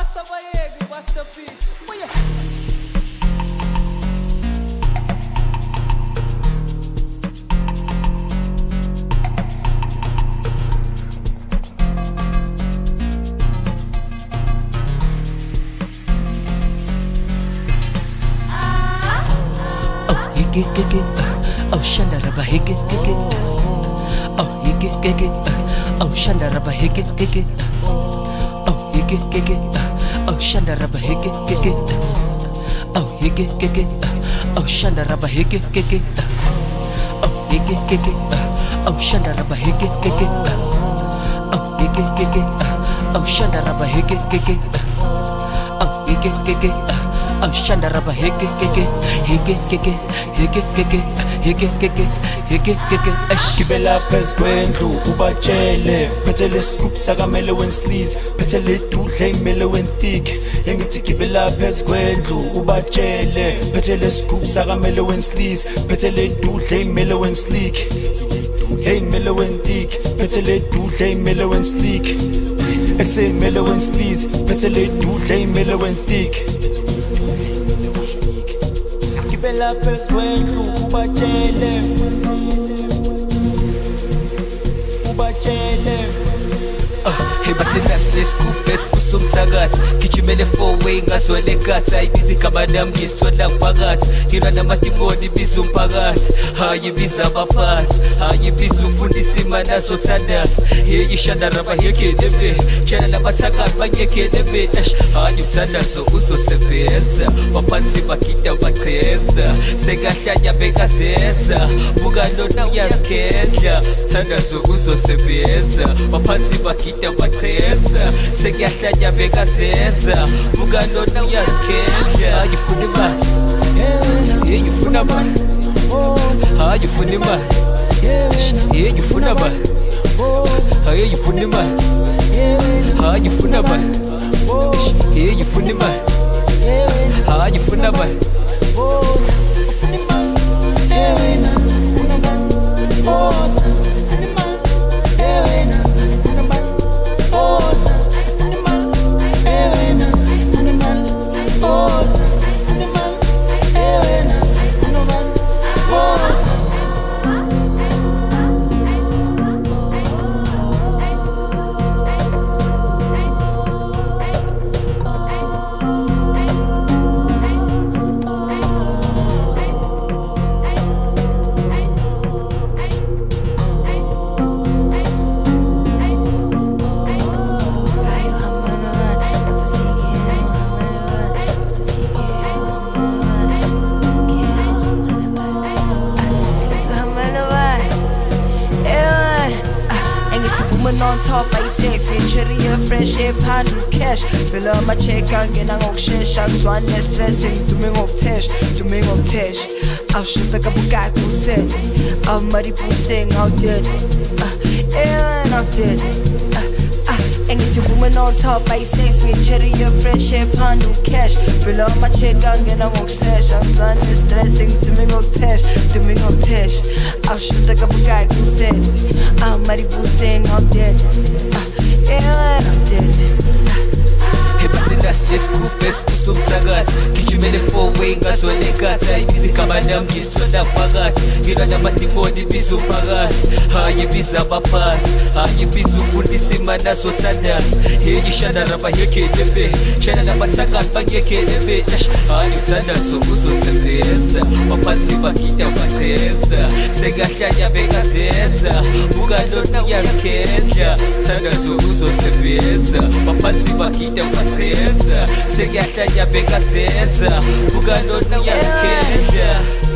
Asabayegi, masterpiece. What you oh shanda raba hige oh hige oh shanda raba hige oh hige oh shanda raba hige oh hige oh shanda raba hige oh hige oh shanda raba hige oh hige oh shanda raba hige oh hige oh shanda raba hige gibela phezu kwendlu ubatshele phethele scoop sakamele wensleaze phethele dudle imele wenthick yengithi gibela phezu kwendlu ubatshele phethele scoop sakamele wensleaze phethele dudle imele wenslick hey imele wenthick phethele dudle imele wenslick exe imele wensleaze phethele dudle imele wenthick gibela phezu kwendlu ubatshele hey bathi nasi scoop esifusa umthakathi gijimele 4-way ngazwele gathi ayibiza igama lami ngisithola phakathi ngilwa namadimoni biza umphakathi hayibiza abaphathi hayibiza ufundisa imana azothandaza ishanda raba yekelebe tshela labathakathi banyekelebe hayi umthandazo uzosebenza waphansi bagida bachenza sekahlanya bekazenza buka lona uyazikhendla umthandazo uzosebenza waphansi bagida bachenza sekahlanya bekazenza buka lona uyazikhendla ayifuna imali yeyifuna imali ayifuna imali yeyifuna imali ayifuna imali ayifuna imali yeyifuna imali ayifuna imali on top by sex, cherry fresh air pan cash. Fill up my check and get on share. I'm one stressing to me of tesh, to me of tesh. I'll shoot like a guy who said, I'm Mari saying out dead. And out dead. And it's a woman on top by sex, cherry fresh air pan cash. Fill up my check and get on sesh. I'm one stressing to me of tesh, to me of tesh. I'll shoot like a guy who said, I'm Mari saying out dead. And I'm dead. Nasi scoop esifusa umthakathi gijimele 4-way ngazwele gathi ayibiza igama lami ngisithola phakathi ngilwa namadimoni biza umphakathi hayibiza abaphathi hayibiza ufundisa imana azothandaza ishanda raba yekelebe tshela labathakathi banyekelebe hayi umthandazo uzosebenza waphansi bagida bachenza sekahlanya bekazenza buka lona uyazikhendla umthandazo uzosebenza waphansi bagida bachenza sekahlanya bekazenza buka lona uyazikhendla